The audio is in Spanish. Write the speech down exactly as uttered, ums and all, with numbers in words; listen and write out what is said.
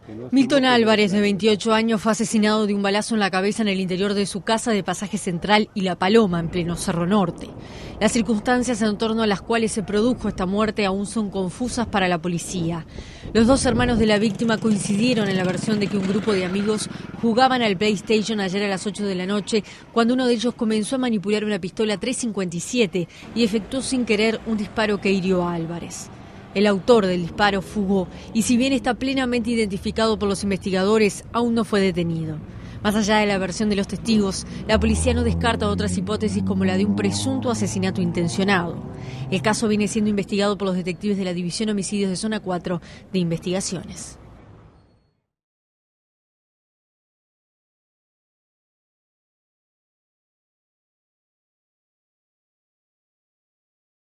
Milton Álvarez, de veintiocho años, fue asesinado de un balazo en la cabeza en el interior de su casa de Pasaje Central y La Paloma, en pleno Cerro Norte. Las circunstancias en torno a las cuales se produjo esta muerte aún son confusas para la policía. Los dos hermanos de la víctima coincidieron en la versión de que un grupo de amigos jugaban al PlayStation ayer a las ocho de la noche, cuando uno de ellos comenzó a manipular una pistola tres cincuenta y siete y efectuó sin querer un disparo que hirió a Álvarez. El autor del disparo fugó y, si bien está plenamente identificado por los investigadores, aún no fue detenido. Más allá de la versión de los testigos, la policía no descarta otras hipótesis como la de un presunto asesinato intencionado. El caso viene siendo investigado por los detectives de la División Homicidios de Zona cuatro de Investigaciones.